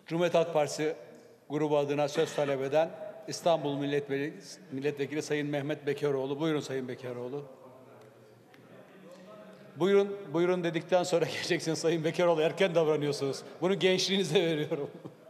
Cumhuriyet Halk Partisi grubu adına söz talep eden İstanbul Milletvekili Sayın Mehmet Bekeroğlu. Buyurun Sayın Bekeroğlu. Buyurun dedikten sonra geçeceksiniz Sayın Bekeroğlu. Erken davranıyorsunuz. Bunu gençliğinize veriyorum.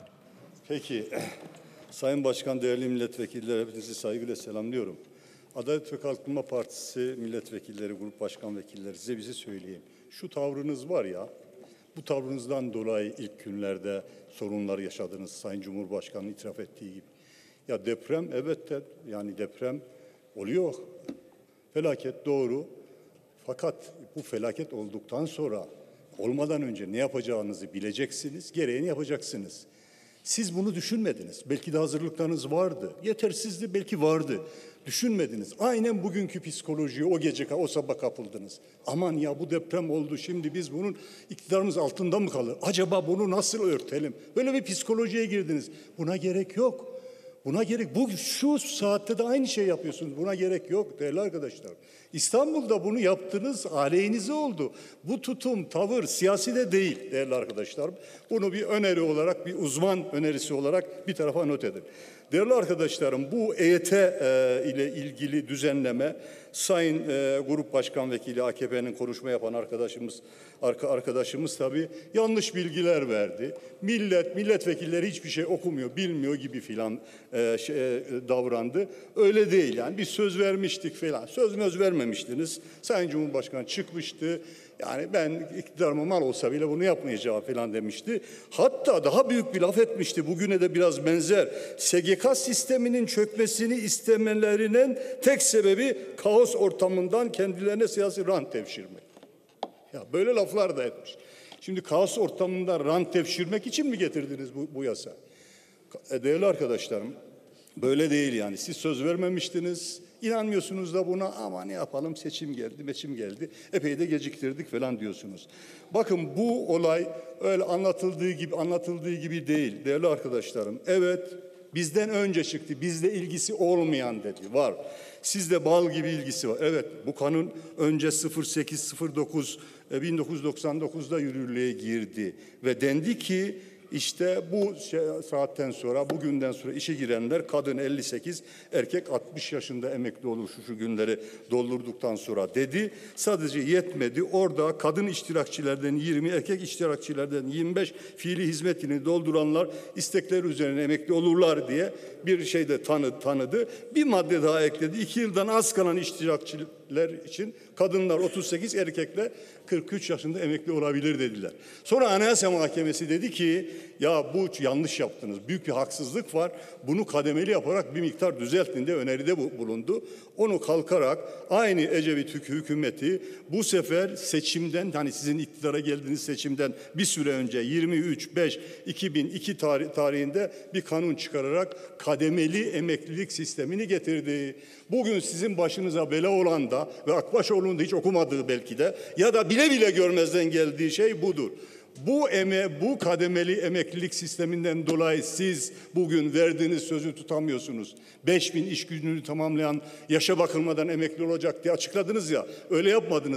Peki. Sayın Başkan, değerli milletvekilleri, hepinizi saygıyla selamlıyorum. Adalet ve Kalkınma Partisi milletvekilleri, grup başkan vekilleri, size bizi söyleyeyim. Şu tavrınız var ya, bu tavrınızdan dolayı ilk günlerde sorunlar yaşadınız, Sayın Cumhurbaşkanı'nın itiraf ettiği gibi. Ya deprem, evet de yani deprem oluyor. Felaket doğru. Fakat bu felaket olduktan sonra, olmadan önce ne yapacağınızı bileceksiniz, gereğini yapacaksınız. Siz bunu düşünmediniz. Belki de hazırlıklarınız vardı. Yetersizdi, belki vardı. Düşünmediniz. Aynen bugünkü psikolojiye o gece, o sabah kapıldınız. Aman ya bu deprem oldu, şimdi biz bunun iktidarımız altında mı kalır? Acaba bunu nasıl örtelim? Böyle bir psikolojiye girdiniz. Buna gerek yok. Buna gerek, şu saatte de aynı şey yapıyorsunuz. Buna gerek yok değerli arkadaşlar. İstanbul'da bunu yaptınız, aleyhinize oldu. Bu tutum, tavır siyasi de değil değerli arkadaşlar. Bunu bir öneri olarak, bir uzman önerisi olarak bir tarafa not edin. Değerli arkadaşlarım, bu EYT ile ilgili düzenleme, Sayın Grup Başkan Vekili AKP'nin konuşma yapan arkadaşımız tabii yanlış bilgiler verdi. Milletvekilleri hiçbir şey okumuyor, bilmiyor gibi filan davrandı. Öyle değil yani, biz söz vermiştik falan. Söz vermemiştiniz. Sayın Cumhurbaşkanı çıkmıştı. Yani ben iktidarıma mal olsa bile bunu yapmayacağım falan demişti. Hatta daha büyük bir laf etmişti. Bugüne de biraz benzer. SGK sisteminin çökmesini istemelerinin tek sebebi kaos ortamından kendilerine siyasi rant devşirmek. Ya böyle laflar da etmiş. Şimdi kaos ortamında rant devşirmek için mi getirdiniz bu yasa? Değerli arkadaşlarım, böyle değil yani. Siz söz vermemiştiniz. İnanmıyorsunuz da buna, ama ne yapalım, seçim geldi. Epey de geciktirdik falan diyorsunuz. Bakın bu olay öyle anlatıldığı gibi değil değerli arkadaşlarım. Evet, bizden önce çıktı. Bizde ilgisi olmayan dedi. Var. Sizde bal gibi ilgisi var. Evet, bu kanun önce 08.09 1999'da yürürlüğe girdi ve dendi ki İşte bu saatten sonra, bugünden sonra işe girenler kadın 58, erkek 60 yaşında emekli olur şu günleri doldurduktan sonra dedi. Sadece yetmedi. Orada kadın iştirakçilerden 20, erkek iştirakçilerden 25 fiili hizmetini dolduranlar istekleri üzerine emekli olurlar diye bir şey de tanıdı. Bir madde daha ekledi. 2 yıldan az kalan iştirakçiler için kadınlar 38, erkekler 43 yaşında emekli olabilir dediler. Sonra Anayasa Mahkemesi dedi ki ya bu yanlış yaptınız. Büyük bir haksızlık var. Bunu kademeli yaparak bir miktar düzeltin de öneride bulundu. Onu kalkarak aynı Ecevit hükümeti bu sefer seçimden, hani sizin iktidara geldiğiniz seçimden bir süre önce 23.5.2002 tarihinde bir kanun çıkararak kademeli emeklilik sistemini getirdi. Bugün sizin başınıza bela olan da ve Akbaşoğlu'nun da hiç okumadığı belki de ya da bile bile görmezden geldiği şey budur. Bu kademeli emeklilik sisteminden dolayı siz bugün verdiğiniz sözü tutamıyorsunuz. 5.000 iş gününü tamamlayan yaşa bakılmadan emekli olacak diye açıkladınız ya. Öyle yapmadınız.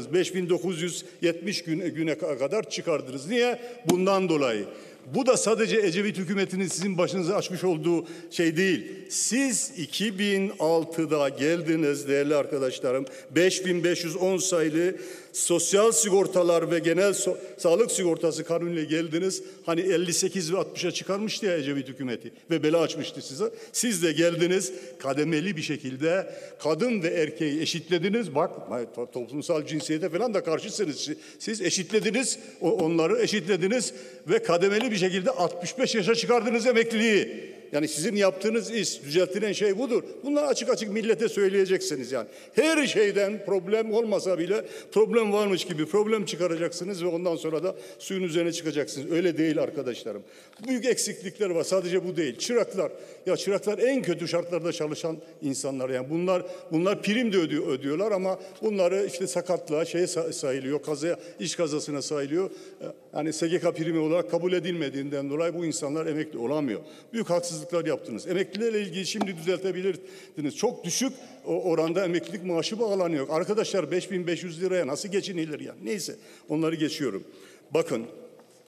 5.970 güne kadar çıkardınız. Niye? Bundan dolayı. Bu da sadece Ecevit hükümetinin sizin başınıza açmış olduğu şey değil. Siz 2006'da geldiniz değerli arkadaşlarım. 5510 sayılı sosyal sigortalar ve genel sağlık sigortası kanunuyla geldiniz. Hani 58 ve 60'a çıkarmıştı ya Ecevit hükümeti ve bela açmıştı size. Siz de geldiniz kademeli bir şekilde kadın ve erkeği eşitlediniz. Bak toplumsal cinsiyete falan da karşısınız. Siz eşitlediniz, onları eşitlediniz ve kademeli bir şekilde 65 yaşa çıkardınız emekliliği. Yani sizin yaptığınız iş, düzeltilen şey budur. Bunları açık açık millete söyleyeceksiniz yani. Her şeyden problem olmasa bile problem varmış gibi problem çıkaracaksınız ve ondan sonra da suyun üzerine çıkacaksınız. Öyle değil arkadaşlarım. Büyük eksiklikler var. Sadece bu değil. Çıraklar. Ya çıraklar en kötü şartlarda çalışan insanlar. Yani bunlar prim de ödüyorlar ama bunları işte sakatlığa sayılıyor. İş kazasına sayılıyor. Yani SGK primi olarak kabul edilmediğinden dolayı bu insanlar emekli olamıyor. Büyük haksızlıklar yaptınız. Emeklilerle ilgili şimdi düzeltebilirdiniz. Çok düşük oranda emeklilik maaşı bağlanıyor. Arkadaşlar 5.500 liraya nasıl geçinilir ya? Neyse onları geçiyorum. Bakın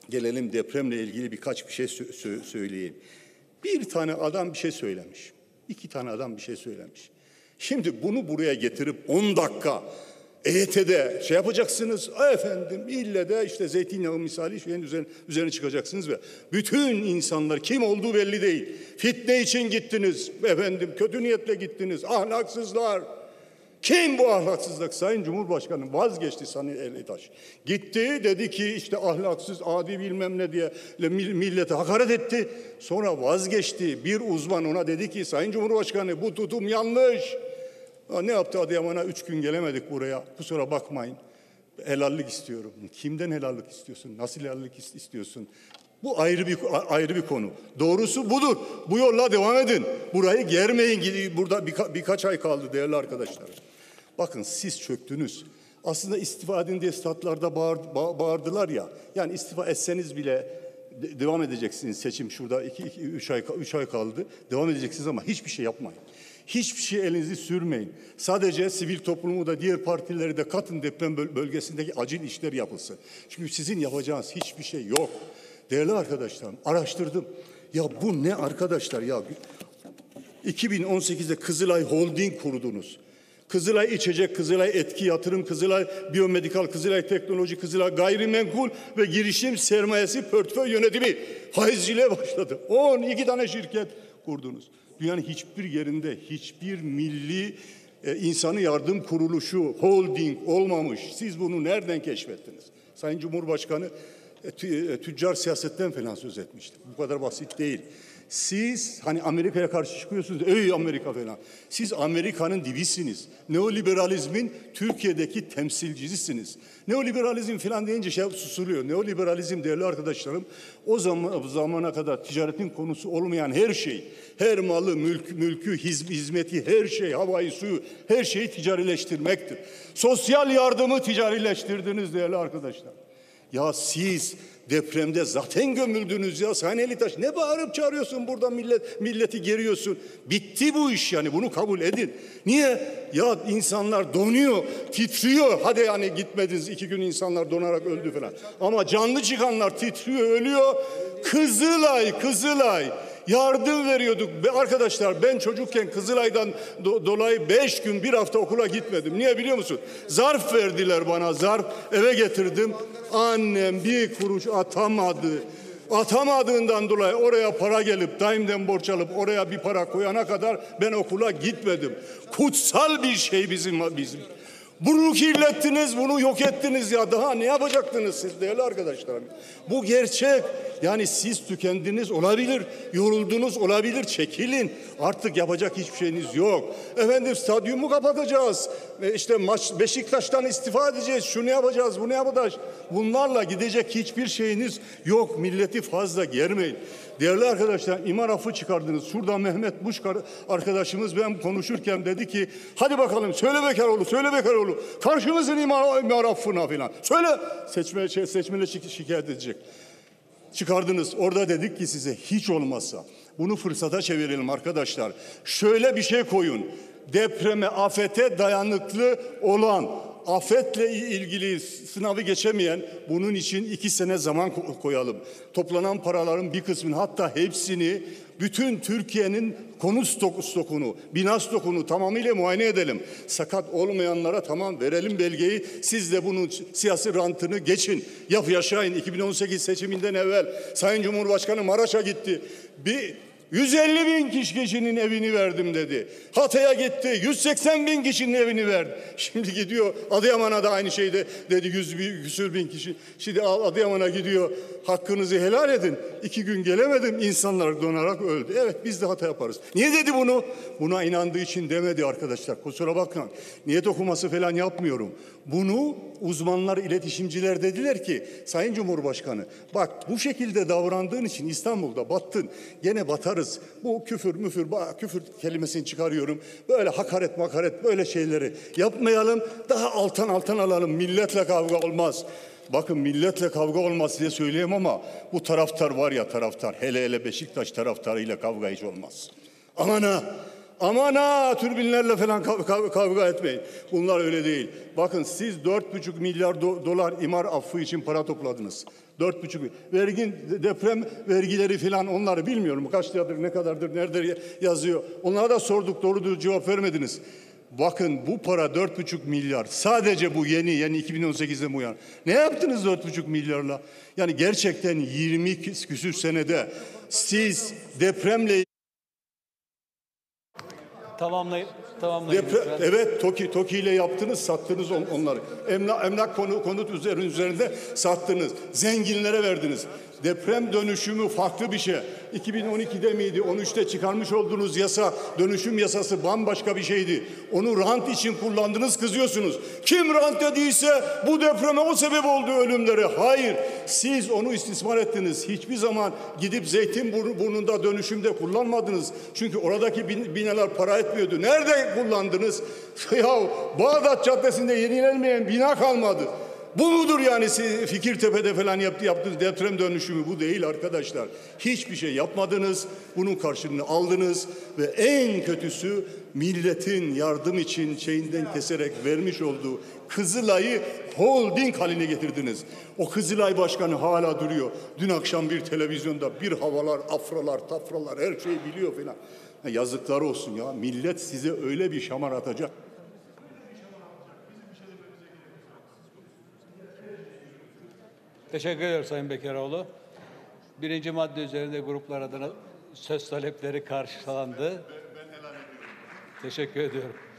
gelelim depremle ilgili birkaç bir şey söyleyeyim. Bir tane adam bir şey söylemiş. 2 tane adam bir şey söylemiş. Şimdi bunu buraya getirip 10 dakika EYT'de şey yapacaksınız. Efendim ille de işte zeytinyağı misali şeyin üzerine çıkacaksınız ve bütün insanlar kim olduğu belli değil. Fitne için gittiniz. Efendim kötü niyetle gittiniz. Ahlaksızlar. Kim bu ahlaksızlık? Sayın Cumhurbaşkanı vazgeçti Sayın Elitaş. Gitti dedi ki işte ahlaksız, adi bilmem ne diye millete hakaret etti. Sonra vazgeçti. Bir uzman ona dedi ki Sayın Cumhurbaşkanı bu tutum yanlış. Ne yaptı Adıyaman'a? 3 gün gelemedik buraya. Kusura bakmayın. Helallik istiyorum. Kimden helallik istiyorsun? Nasıl helallik istiyorsun? Bu ayrı bir konu. Doğrusu budur. Bu yolla devam edin. Burayı germeyin. Burada birkaç ay kaldı değerli arkadaşlar. Bakın siz çöktünüz. Aslında istifa edin diye statlarda bağırdılar ya. Yani istifa etseniz bile devam edeceksiniz. Seçim şurada 3 ay kaldı. Devam edeceksiniz ama hiçbir şey yapmayın. Hiçbir şey elinizi sürmeyin. Sadece sivil toplumu da diğer partileri de katın, deprem bölgesindeki acil işler yapılsın. Çünkü sizin yapacağınız hiçbir şey yok. Değerli arkadaşlarım, araştırdım. Ya bu ne arkadaşlar ya? 2018'de Kızılay Holding kurdunuz. Kızılay İçecek, Kızılay Etki Yatırım, Kızılay Biyomedikal, Kızılay Teknoloji, Kızılay Gayrimenkul ve Girişim Sermayesi Portföy Yönetimi faizciyle başladı. 12 tane şirket kurdunuz. Dünyanın hiçbir yerinde hiçbir milli insanı yardım kuruluşu, holding olmamış. Siz bunu nereden keşfettiniz? Sayın Cumhurbaşkanı tüccar siyasetten falan söz etmişti. Bu kadar basit değil. Siz hani Amerika'ya karşı çıkıyorsunuz. Ey Amerika falan. Siz Amerika'nın dibisiniz. Neoliberalizmin Türkiye'deki temsilcisisiniz. Neoliberalizm falan deyince şey susuluyor. Neoliberalizm değerli arkadaşlarım o zamana kadar ticaretin konusu olmayan her şey, her malı, mülkü, hizmeti, her şey, havayı, suyu, her şeyi ticarileştirmektir. Sosyal yardımı ticarileştirdiniz değerli arkadaşlar. Ya siz depremde zaten gömüldünüz ya. Sayın Elitaş ne bağırıp çağırıyorsun burada milleti geriyorsun. Bitti bu iş yani bunu kabul edin. Niye? Ya insanlar donuyor, titriyor. Hadi yani gitmediniz 2 gün insanlar donarak öldü falan. Ama canlı çıkanlar titriyor, ölüyor. Kızılay. Yardım veriyorduk. Arkadaşlar ben çocukken Kızılay'dan dolayı 5 gün 1 hafta okula gitmedim. Niye biliyor musun? Zarf verdiler bana zarf. Eve getirdim. Annem bir kuruş atamadı. Atamadığından dolayı oraya para gelip daimden borç alıp oraya bir para koyana kadar ben okula gitmedim. Kutsal bir şey bizim. Bunu kirlettiniz, bunu yok ettiniz ya. Daha ne yapacaktınız siz değerli arkadaşlarım? Bu gerçek. Yani siz tükendiniz olabilir, yoruldunuz olabilir, çekilin. Artık yapacak hiçbir şeyiniz yok. Efendim stadyumu kapatacağız. İşte Beşiktaş'tan istifa edeceğiz. Şunu yapacağız, bunu yapacağız. Bunlarla gidecek hiçbir şeyiniz yok. Milleti fazla germeyin. Değerli arkadaşlar imar affı çıkardınız. Şurada Mehmet Buş arkadaşımız ben konuşurken dedi ki hadi bakalım söyle Bekaroğlu. Karşımızın imar affına falan. Söyle seçmene şikayet edecek. Çıkardınız. Orada dedik ki size hiç olmazsa bunu fırsata çevirelim arkadaşlar. Şöyle bir şey koyun. Depreme, afete dayanıklı olan, afetle ilgili sınavı geçemeyen bunun için 2 sene zaman koyalım. Toplanan paraların bir kısmını hatta hepsini bütün Türkiye'nin konut stokunu, bina stokunu tamamıyla muayene edelim. Sakat olmayanlara tamam verelim belgeyi. Siz de bunun siyasi rantını geçin. Yaşayın. 2018 seçiminden evvel Sayın Cumhurbaşkanı Maraş'a gitti. 150 bin kişinin evini verdim dedi. Hatay'a gitti. 180 bin kişinin evini verdi. Şimdi gidiyor Adıyaman'a da aynı şeyde dedi 100 bin kişi. Şimdi Adıyaman'a gidiyor. Hakkınızı helal edin. 2 gün gelemedim. İnsanlar donarak öldü. Evet biz de hata yaparız. Niye dedi bunu? Buna inandığı için demedi arkadaşlar. Kusura bakmayın. Niyet okuması falan yapmıyorum. Bunu uzmanlar, iletişimciler dediler ki Sayın Cumhurbaşkanı bak bu şekilde davrandığın için İstanbul'da battın. Gene batarız. Bu küfür küfür kelimesini çıkarıyorum. Böyle hakaret böyle şeyleri yapmayalım. Daha alttan alalım. Milletle kavga olmaz. Bakın milletle kavga olmaz diye söyleyeyim ama bu taraftar var ya taraftar. Hele Beşiktaş taraftarıyla kavga hiç olmaz. Aman ha türbinlerle falan kavga etmeyin. Bunlar öyle değil. Bakın siz 4,5 milyar dolar imar affı için para topladınız. 4,5 vergin deprem vergileri falan onları bilmiyorum. Kaç liradır, ne kadardır, nerede yazıyor. Onlara da sorduk, doğru cevap vermediniz. Bakın bu para 4,5 milyar. Sadece bu yeni 2018'de bu yana. Ne yaptınız 4,5 milyarla? Yani gerçekten 20 küsür senede siz depremle Tamamlayın lütfen. evet, TOKİ ile yaptınız, sattınız onları. Emlak konut üzerinde sattınız. Zenginlere verdiniz. Deprem dönüşümü farklı bir şey. 2012'de miydi? 13'te çıkarmış olduğunuz yasa, dönüşüm yasası bambaşka bir şeydi. Onu rant için kullandınız, kızıyorsunuz. Kim rant dediyse bu depreme o sebep oldu ölümlere. Hayır, siz onu istismar ettiniz. Hiçbir zaman gidip Zeytinburnu'nda dönüşümde kullanmadınız. Çünkü oradaki binalar para etmiyordu. Nerede kullandınız? Ya Bağdat Caddesi'nde yenilenmeyen bina kalmadı. Bu mudur yani Fikirtepe'de falan yaptığınız deprem dönüşümü? Bu değil arkadaşlar. Hiçbir şey yapmadınız. Bunun karşılığını aldınız ve en kötüsü milletin yardım için şeyinden keserek vermiş olduğu Kızılay'ı holding haline getirdiniz. O Kızılay Başkanı hala duruyor. Dün akşam bir televizyonda bir havalar, afralar, tafralar her şeyi biliyor falan. Yazıklar olsun ya. Millet size öyle bir şamar atacak. Teşekkür ederim Sayın Bekeroğlu. Birinci madde üzerinde gruplar adına söz talepleri karşılandı. Teşekkür ediyorum.